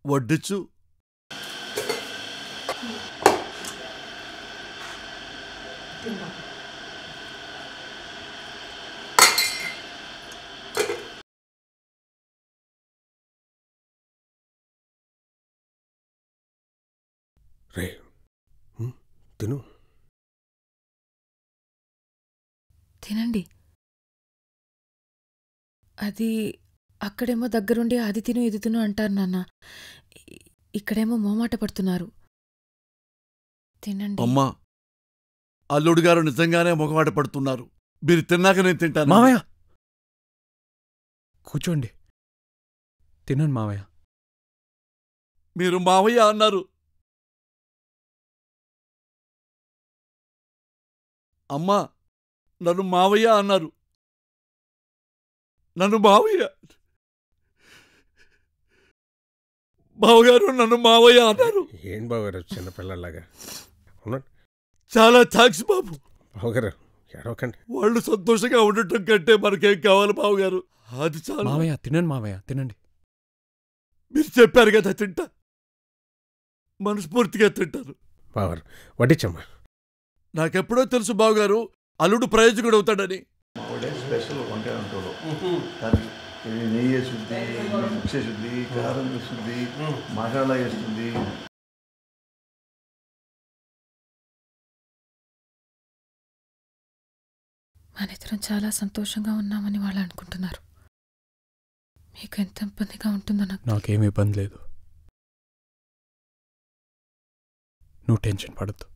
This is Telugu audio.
వడ్డించు. రే తిను. తినండి. అది అక్కడేమో దగ్గరుండి అది తిను ఇది తిను అంటారు నాన్న. ఇక్కడేమో మోమాట పడుతున్నారు. తినండి. అమ్మా, అల్లుడు గారు నిజంగానే మొగమాట పడుతున్నారు. మీరు తిన్నాక నేను తింటాను. మావయ్య కూర్చోండి, తినండి మావయ్య. మీరు మావయ్య అన్నారు. అమ్మా, నన్ను మావయ్య అన్నారు. నన్ను మావయ్య, బావగారు నన్ను మావయ్య అన్నారు. ఏం బావగారు చిన్నపిల్లలాగా ఉన్నాడు. చాలా థ్యాంక్స్ బాబు. బావగారు ఏడవకండి. వాళ్ళు సంతోషంగా ఉండటం కంటే మనకేం కావాలి బావగారు? అది చాలా. మావయ్య తినండి, మావయ్య తినండి. మీరు చెప్పారు కదా తింటా, మనస్ఫూర్తిగా తింటాను. బావగారు వడ్డించమ్మా. నాకెప్పుడో తెలుసు బావగారు అల్లుడు ప్రయోజకుడు అవుతాడని. స్పెషల్ వంకాయ ఉంటాడు. నెయ్యి వేస్తుంది, మిక్స్ వేస్తుంది, కారం వేస్తుంది, మసాలా వేస్తుంది. మనిద్దరం చాలా సంతోషంగా ఉన్నామని వాళ్ళు అనుకుంటున్నారు. మీకు ఎంత ఇబ్బందిగా ఉంటుందో నాకేమీ ఇబ్బంది లేదు. నువ్వు టెన్షన్ పడద్దు.